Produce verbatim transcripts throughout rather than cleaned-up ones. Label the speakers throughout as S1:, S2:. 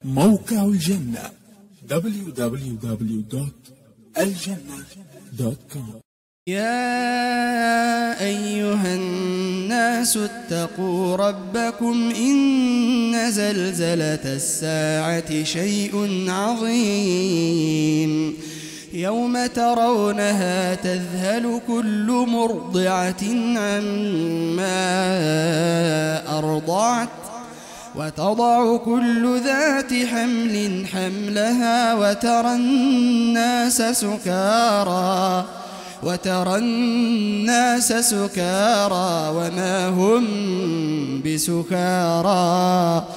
S1: موقع الجنة دبليو دبليو دبليو دوت الجنة دوت كوم.
S2: يا أيها الناس اتقوا ربكم إن زلزلة الساعة شيء عظيم يوم ترونها تذهل كل مرضعة عما أرضعت وتضع كل ذات حمل حملها وترى الناس سكارى وترى الناس سكارى وما هم بسكارى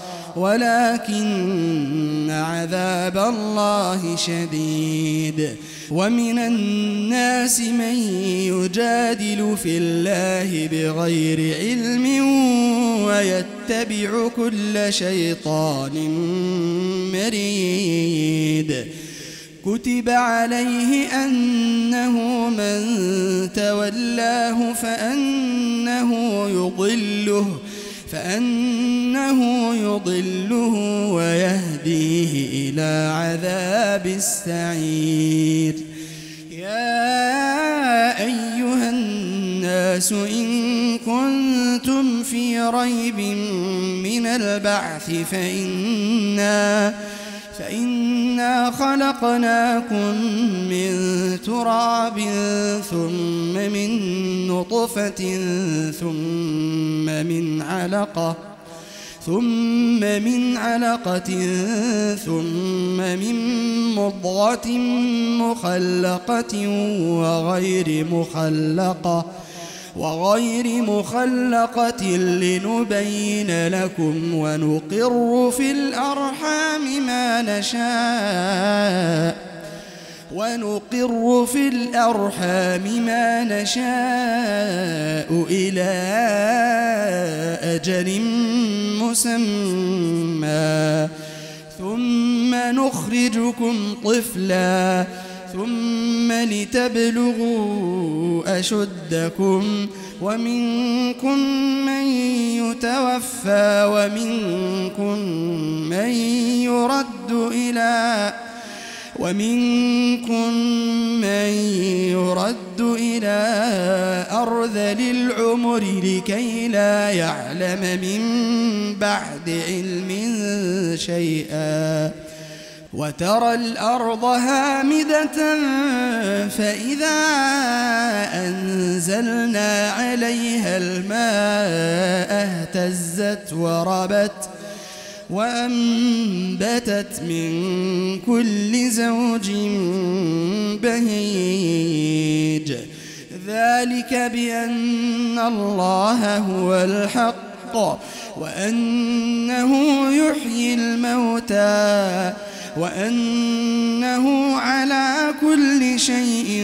S2: ولكن عذاب الله شديد. ومن الناس من يجادل في الله بغير علم ويتبع كل شيطان مريد. كتب عليه أنه من تولاه فأنه يضله فأنه يضله ويهديه إلى عذاب السعير. يا أيها الناس إن كنتم في ريب من البعث فإنا فإنا خلقناكم من تراب ثم من نطفة ثم من علقة ثم من علقة ثم من مضغة مخلقة وغير مخلقة وغير مخلقة لنبين لكم ونقر في الأرحام ما نشاء ونقر في الأرحام ما نشاء إلى أجل مسمى ثم نخرجكم طفلا ثم لتبلغوا أشدكم ومنكم من يتوفى ومنكم من يرد إلى ومنكم من يرد إلى أرذل العمر لكي لا يعلم من بعد علم شيئا. وترى الأرض هامدة فإذا أنزلنا عليها الماء اهتزت وربت وأنبتت من كل زوج بهيج. ذلك بأن الله هو الحق وأنه يحيي الموتى وأنه على كل شيء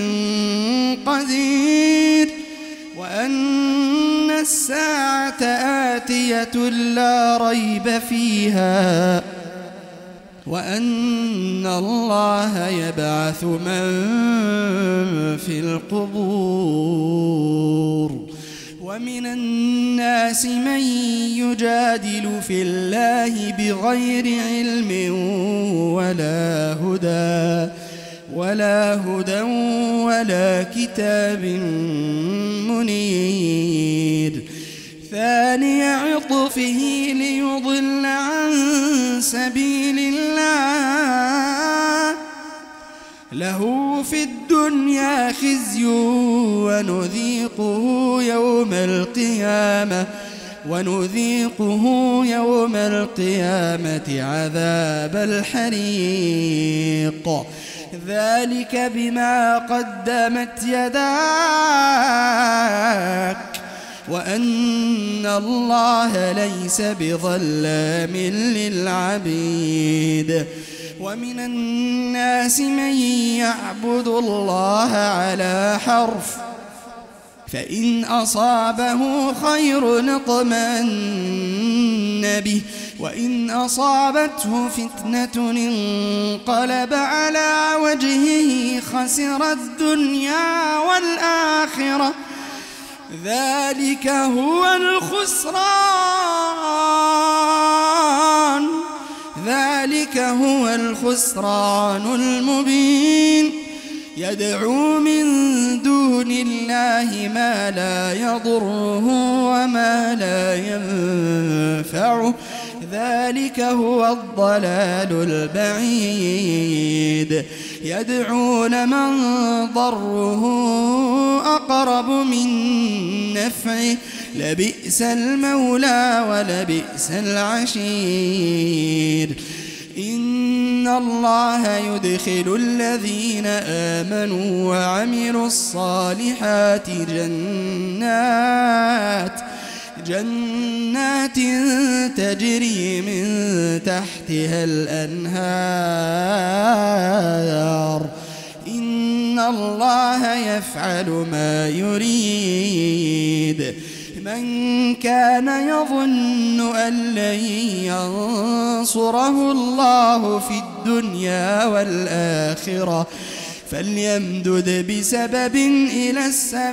S2: قدير وأن الساعة آتية لا ريب فيها وأن الله يبعث من في القبور. ومن الناس من يجادل في الله بغير علم ولا هدى ولا هدى ولا كتاب منير. ثاني عطفه ليضل عن سبيل الله له في الدنيا خزي ونذيقه يوم القيامة ونذيقه يوم القيامة عذاب الحريق. ذلك بما قدمت يداك وأن الله ليس بظلام للعبيد. ومن الناس من يعبد الله على حرف فإن أصابه خير اطمأن به وإن أصابته فتنة انقلب على وجهه خسر الدنيا والآخرة ذلك هو الخسران ذلك ذلك هو الخسران المبين. يدعو من دون الله ما لا يضره وما لا ينفعه، ذلك هو الضلال البعيد. يدعو لمن ضره أقرب من نفعه، لبئس المولى ولبئس العشير. إن الله يدخل الذين آمنوا وعملوا الصالحات جنات جنات تجري من تحتها الأنهار. إن الله يفعل ما يريد. من كان يظن أن لن ينصره الله في الدنيا والآخرة فليمدد بسبب إلى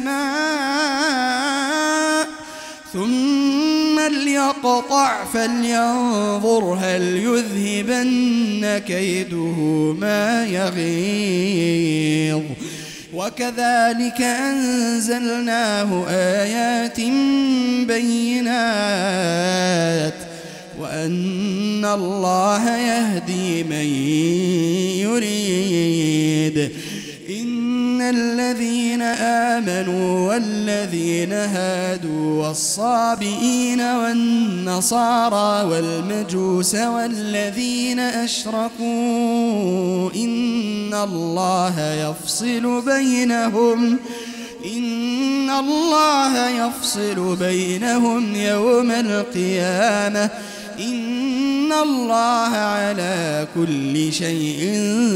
S2: السماء ثم ليقطع فلينظر هل يذهبن كيده ما يغيظ. وكذلك أنزلناه آيات بينات وأن الله يهدي من يريد. إن الذين آمنوا والذين هادوا والصابئين والنصارى والمجوس والذين أشركوا إن الله يفصل بينهم إن الله يفصل بينهم يوم القيامة. إن الله على كل شيء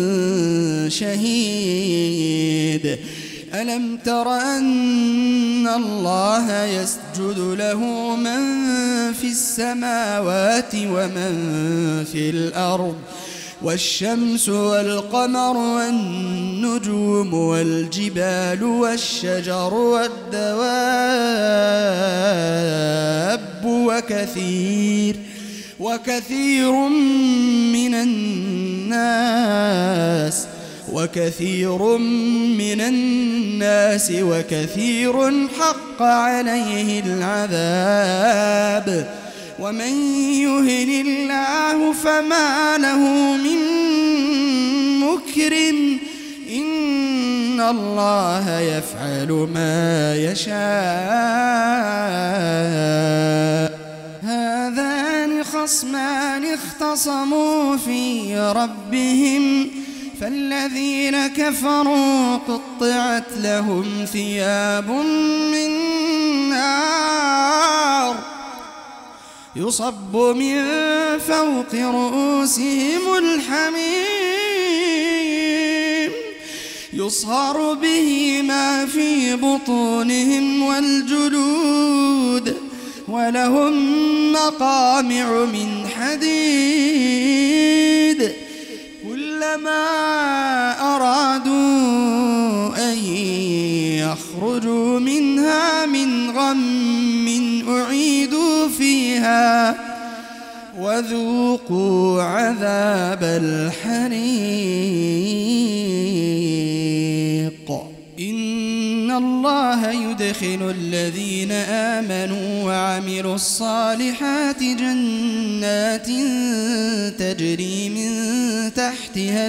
S2: شهيد. ألم تر أن الله يسجد له من في السماوات ومن في الأرض والشمس والقمر والنجوم والجبال والشجر والدواب وكثير وكثير من الناس وكثير من الناس وكثير حق عليه العذاب. ومن يهن الله فما له من مكرم. إن الله يفعل ما يشاء. هذان خصمان اختصموا في ربهم فالذين كفروا قطعت لهم ثياب من نار يصب من فوق رؤوسهم الحميم يصهر به ما في بطونهم والجلود ولهم مقامع من حديد كلما أرادوا أن يخرجوا منها من غم أعيدوا فيها وذوقوا عذاب الحريق. إن الله يدخل الذين آمنوا وعملوا الصالحات جنات تجري من تحتها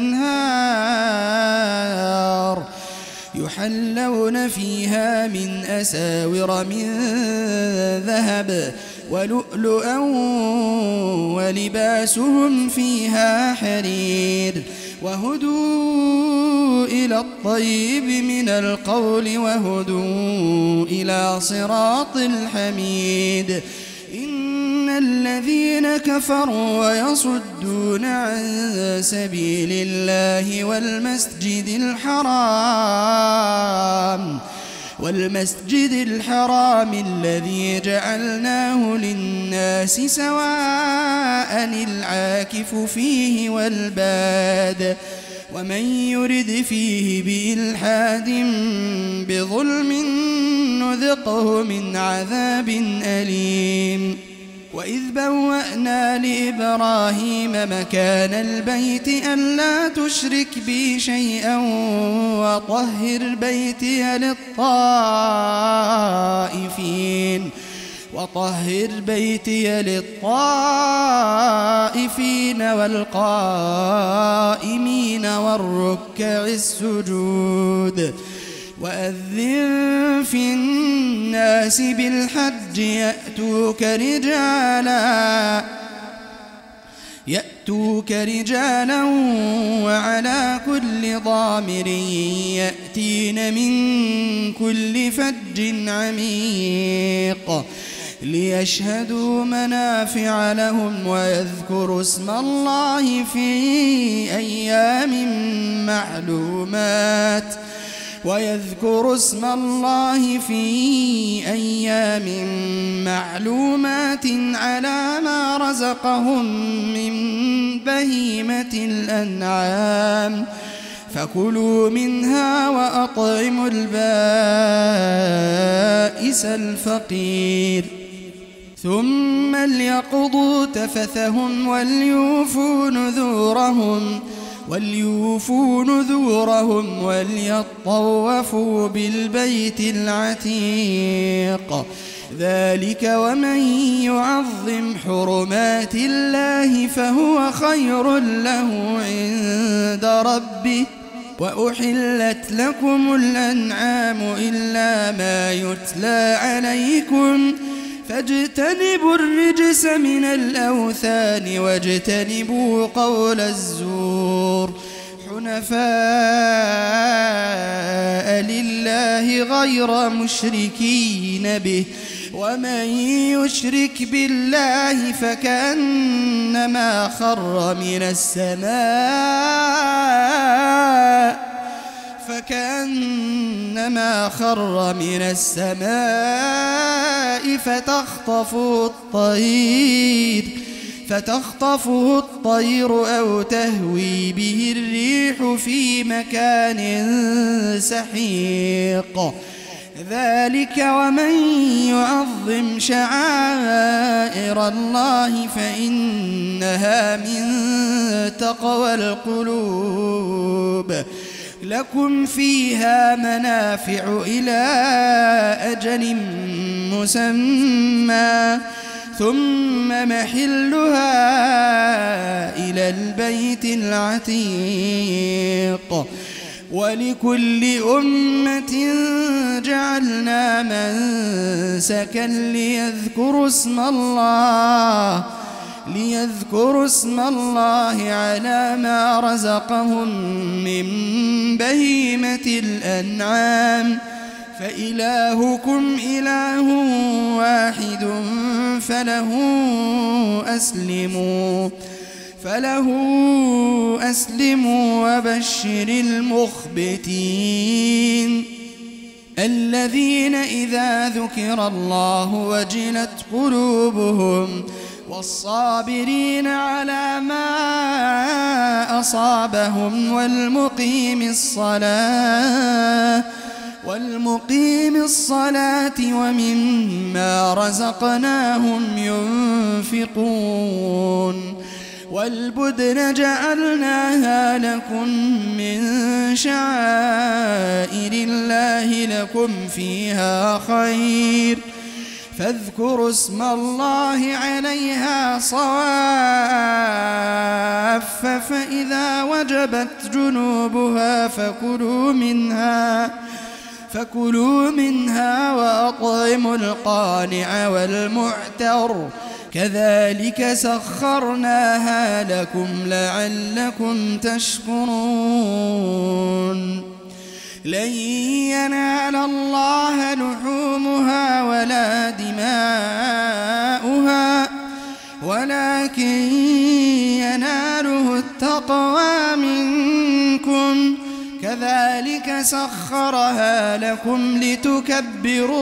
S2: الأنهار يحلون فيها من أساور من ذهب ولؤلؤا ولباسهم فيها حرير وهدوا إلى الطيب من القول وهدوا إلى صراط الحميد. إن الذين كفروا ويصدون عن سبيل الله والمسجد الحرام والمسجد الحرام الذي جعلناه للناس سواء العاكف فيه والباد ومن يرد فيه بإلحاد بظلم نذقه من عذاب أليم. وإذ بوأنا لإبراهيم مكان البيت ألا تشرك بي شيئا وطهر بيتي للطائفين وطهر بيتي للطائفين والقائمين والركع السجود وأذن في الناس بالحج يأتوك رجالا يأتوك رجالا وعلى كل ضامر يأتين من كل فج عميق ليشهدوا منافع لهم ويذكروا اسم الله في أيام معلومات ويذكروا اسم الله في أيام معلومات على ما رزقهم من بهيمة الأنعام فكلوا منها وأطعموا البائس الفقير ثم ليقضوا تفثهم وليوفوا نذورهم وليوفوا نذورهم وليطوفوا بالبيت العتيق ذلك ومن يعظم حرمات الله فهو خير له عند ربه وأحلت لكم الأنعام إلا ما يتلى عليكم فاجتنبوا الرجس من الأوثان واجتنبوا قول الزور حنفاء لله غير مشركين به ومن يشرك بالله فكأنما خر من السماء فكأنما خر من السماء فتخطفه الطير فتخطفه الطير أو تهوي به الريح في مكان سحيق ذلك ومن يعظم شعائر الله فإنها من تقوى القلوب لكم فيها منافع إلى أجل مسمى ثم محلها إلى البيت العتيق ولكل أمة جعلنا منسكا ليذكروا اسم الله ليذكروا اسم الله على ما رزقهم من بهيمة الأنعام فإلهكم إله واحد فله أسلموا فله أسلموا وبشر المخبتين الذين إذا ذكر الله وجلت قلوبهم والصابرين على ما أصابهم والمقيم الصلاة والمقيم الصلاة ومما رزقناهم ينفقون والبدن جعلناها لكم من شعائر الله لكم فيها خير فاذكروا اسم الله عليها صواف فإذا وجبت جنوبها فكلوا منها فكلوا منها وأطعموا القانع والمعتر كذلك سخرناها لكم لعلكم تشكرون لن ينال الله لحومها ولا دماؤها ولكن يناله التقوى منكم كذلك سخرها لكم لتكبروا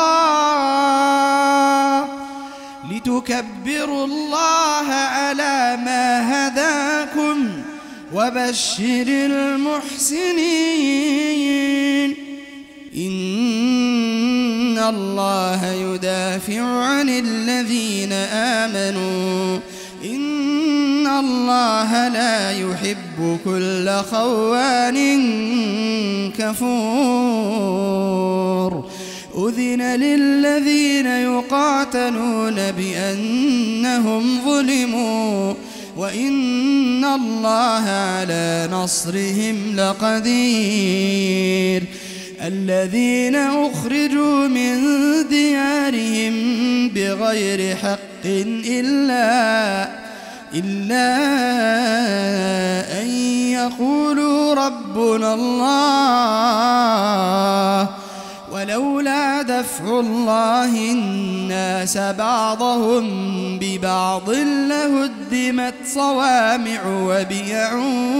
S2: الله لتكبروا الله على ما هداكم وبشر المحسنين إن الله يدافع عن الذين آمنوا إن الله لا يحب كل خوان كفور أذن للذين يقاتلون بأنهم ظلموا وإن الله على نصرهم لقدير الذين أخرجوا من ديارهم بغير حق إلا إلا أن يقولوا ربنا الله ولولا دفع الله الناس بعضهم ببعض لهدمت صوامع وبيع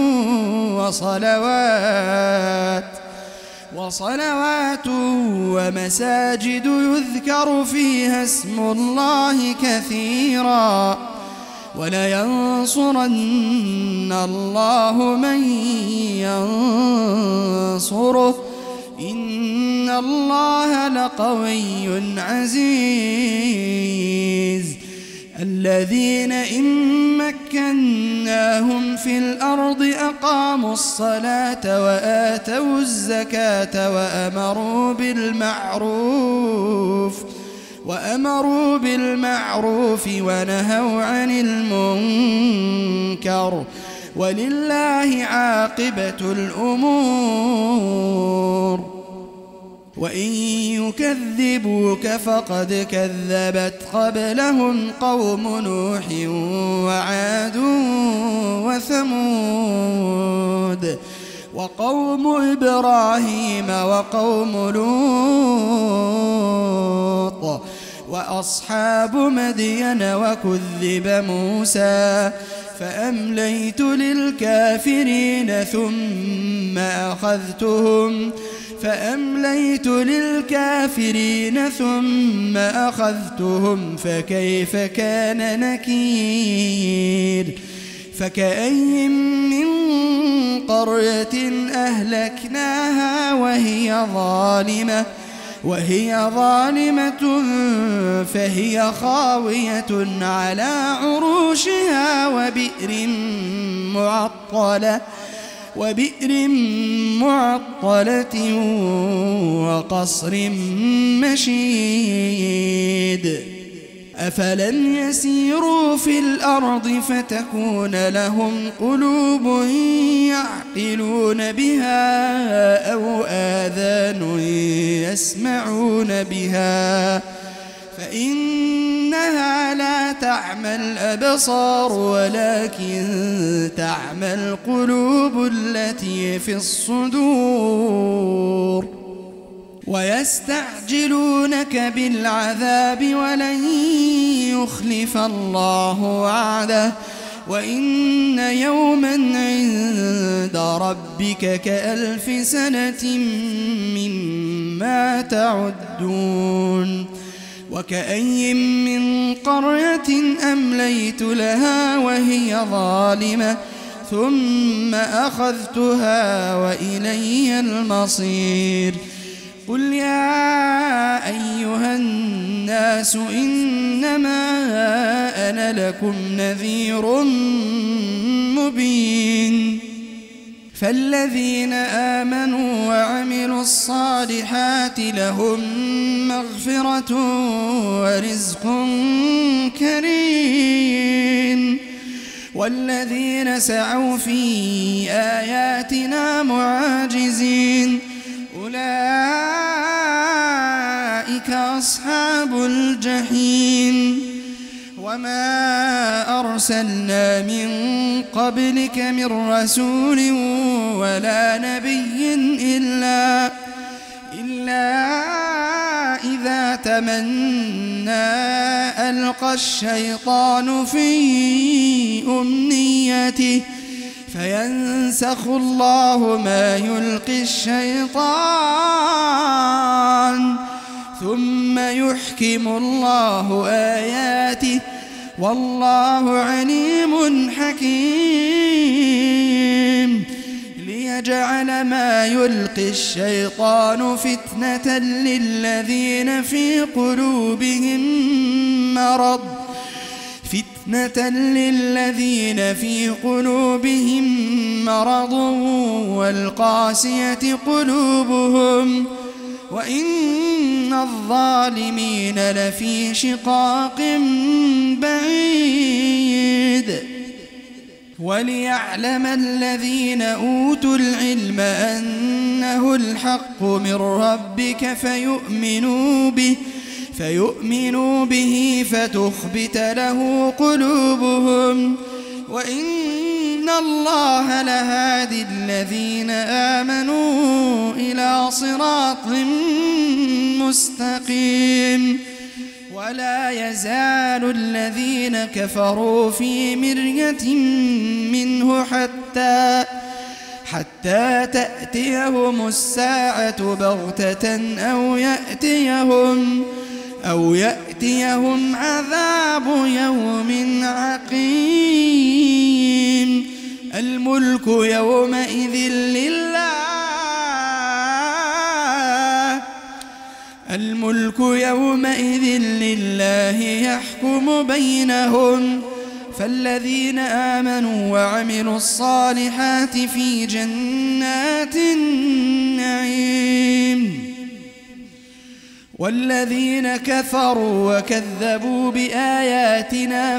S2: وصلوات وصلوات ومساجد يذكر فيها اسم الله كثيرا ولينصرن الله من ينصره إن الله لقوي عزيز الذين إن مكناهم في الأرض أقاموا الصلاة وآتوا الزكاة وأمروا بالمعروف وأمروا بالمعروف ونهوا عن المنكر ولله عاقبة الأمور وإن يكذبوك فقد كذبت قبلهم قوم نوح وعاد وثمود وقوم إبراهيم وقوم لوط وأصحاب مدين وكذب موسى فأمليت للكافرين ثم أخذتهم فأمليت للكافرين ثم أخذتهم فكيف كان نكير فكأي من قرية أهلكناها وهي ظالمة وهي ظالمة فهي خاوية على عروشها وبئر معطلة وبئر معطلة وقصر مشيد أفلم يسيروا في الأرض فتكون لهم قلوب يعقلون بها أو آذان يسمعون بها فإنها لا تعمى الأبصار ولكن تعمى القلوب التي في الصدور ويستعجلونك بالعذاب ولن يخلف الله وعده وإن يوما عند ربك كألف سنة مما تعدون وكأي من قرية أمليت لها وهي ظالمة ثم أخذتها وإلي المصير قل يا أيها الناس إنما أنا لكم نذير مبين فالذين آمنوا وعملوا الصالحات لهم مغفرة ورزق كريم والذين سعوا في آياتنا معاجزين أولئك أصحاب الجحيم وما أرسلنا من قبلك من رسول ولا نبي إلا إلا إذا تمنى ألقى الشيطان في أمنيته فينسخ الله ما يلقي الشيطان ثم يحكم الله آياته والله عليم حكيم جعل ما يلقي الشيطان فتنة للذين في قلوبهم مرض فتنة للذين في قلوبهم مرض والقاسية قلوبهم وإن الظالمين لفي شقاق بعيد. وليعلم الذين أوتوا العلم أنه الحق من ربك فيؤمنوا به فيؤمنوا به فتخبت له قلوبهم وإن الله لهادي الذين آمنوا إلى صراط مستقيم. ولا يزال الذين كفروا في مرية منه حتى حتى تأتيهم الساعة بغتة أو يأتيهم أو يأتيهم عذاب يوم عقيم. الملك يومئذ لله الملك يومئذ لله يحكم بينهم. فالذين آمنوا وعملوا الصالحات في جنات النعيم والذين كفروا وكذبوا بآياتنا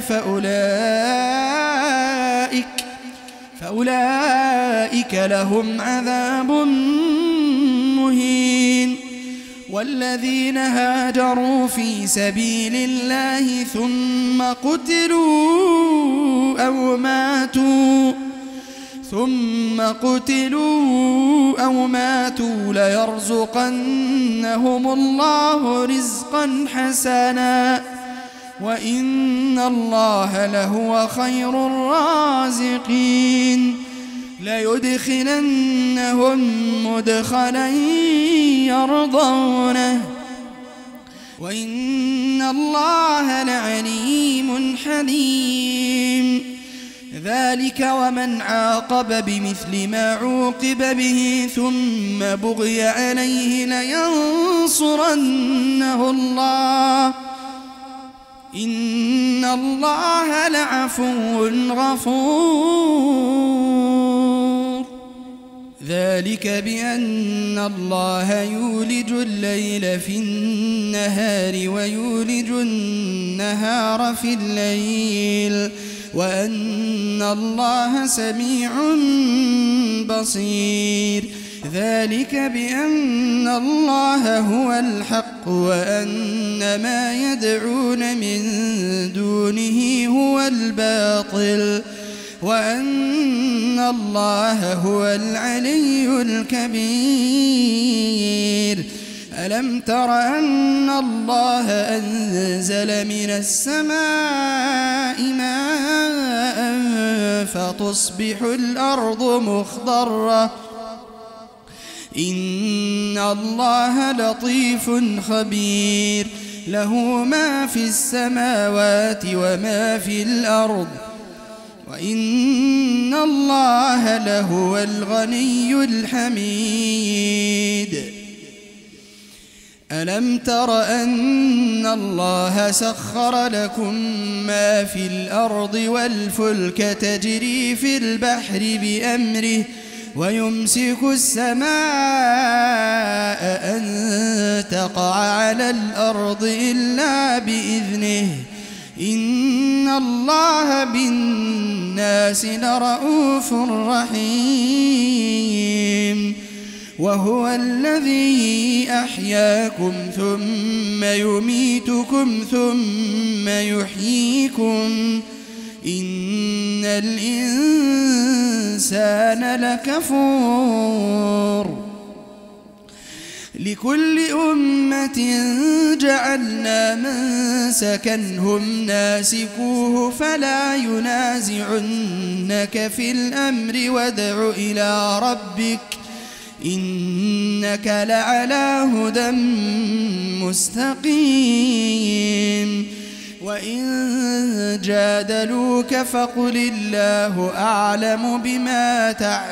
S2: فأولئك فأولئك لهم عذاب مهين. والذين هاجروا في سبيل الله ثم قتلوا أو ماتوا ثم قتلوا أو ماتوا ليرزقنهم الله رزقا حسنا وإن الله لهو خير الرازقين. ليدخلنهم مدخلا يرضونه وإن الله لعليم حليم. ذلك ومن عاقب بمثل ما عوقب به ثم بغي عليه لينصرنه الله إن الله لعفو غفور. ذلك بأن الله يولج الليل في النهار ويولج النهار في الليل وأن الله سميع بصير. ذلك بأن الله هو الحق وأن ما يدعون من دونه هو الباطل وأن الله هو العلي الكبير. ألم تر أن الله أنزل من السماء ماء فتصبح الأرض مخضرة إن الله لطيف خبير. له ما في السماوات وما في الأرض وإن الله لهو الغني الحميد. ألم تر أن الله سخر لكم ما في الأرض والفلك تجري في البحر بأمره ويمسك السماء أن تقع على الأرض إلا بإذنه إن الله بالناس لرءوف رحيم. وهو الذي أحياكم ثم يميتكم ثم يحييكم إن الإنسان لكفور. لكل أمة جعلنا منسكا هم ناسكوه فلا ينازعنك في الأمر وادع إلى ربك إنك لعلى هدى مستقيم. وإن جادلوك فقل الله أعلم بما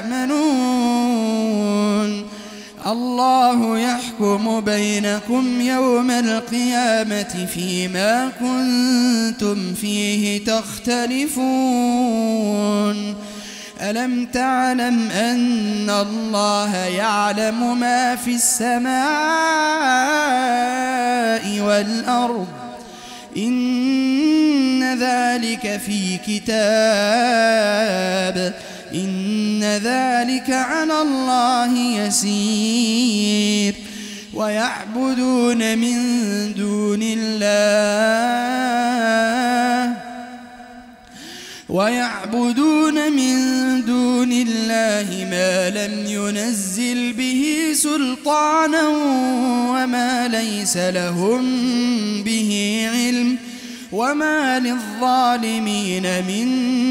S2: تعملون الله يحكم بينكم يوم القيامة فيما كنتم فيه تختلفون ألم تعلم أن الله يعلم ما في السماء والأرض إن ذلك في كتاب إن ذلك على الله يسير ويعبدون من دون الله ويعبدون من دون الله ما لم ينزل به سلطانا وما ليس لهم به علم وما للظالمين من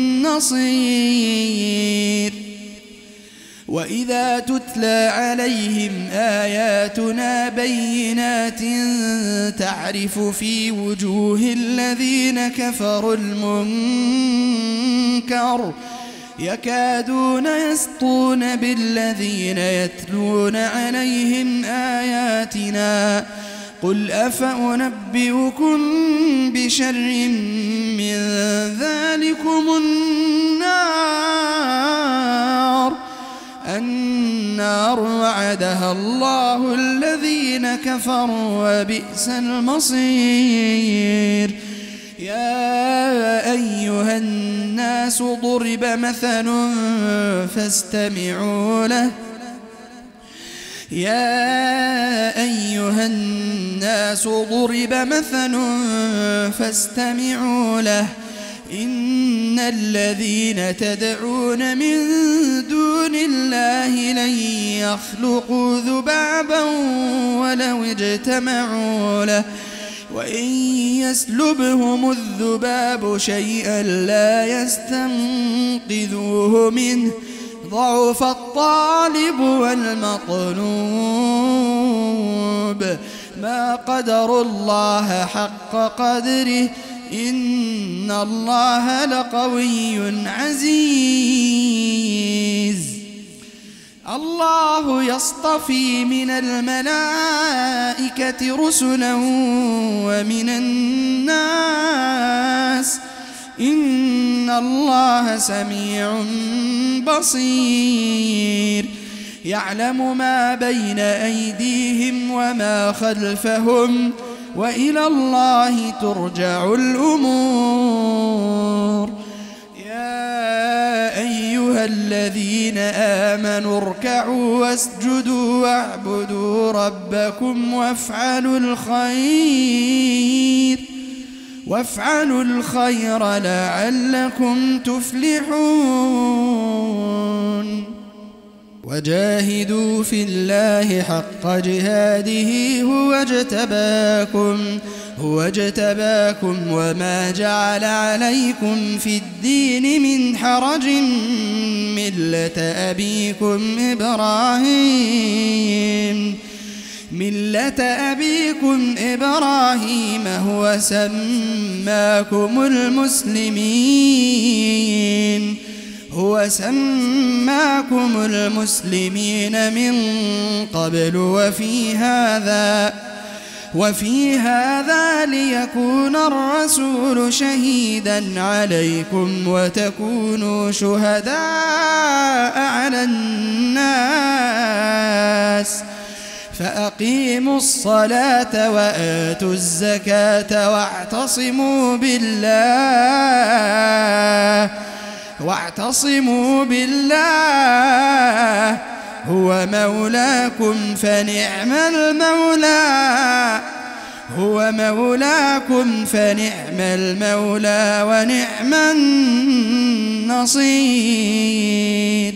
S2: نصير وإذا تتلى عليهم آياتنا بينات تعرف في وجوه الذين كفروا المنكر يكادون يسطون بالذين يتلون عليهم آياتنا قل أفأنبئكم بشر من ذلكم النار النار وعدها الله الذين كفروا وبئس المصير يا أيها الناس ضرب مثل فاستمعوا له يا أيها الناس ضرب مثل فاستمعوا له إن الذين تدعون من دون الله لن يخلقوا ذبابا ولو اجتمعوا له وإن يسلبهم الذباب شيئا لا يستنقذوه منه ضعف الطالب والمطلوب ما قدروا الله حق قدره إن الله لقوي عزيز الله يصطفي من الملائكة رسلا ومن الناس إن الله سميع بصير يعلم ما بين أيديهم وما خلفهم وإلى الله ترجع الأمور يا أيها الذين آمنوا اركعوا واسجدوا واعبدوا ربكم وافعلوا الخير وافعلوا الخير لعلكم تفلحون وجاهدوا في الله حق جهاده هو اجتباكم هو اجتباكم وما جعل عليكم في الدين من حرج ملة أبيكم إبراهيم ملة أبيكم إبراهيم هو سماكم المسلمين هو سماكم المسلمين من قبل وفي هذا وفي هذا ليكون الرسول شهيدا عليكم وتكونوا شهداء على الناس فأقيموا الصلاة وآتوا الزكاة واعتصموا بالله واعتصموا بالله هو مولاكم فنعم المولى هو مولاكم فنعم المولى ونعم النصير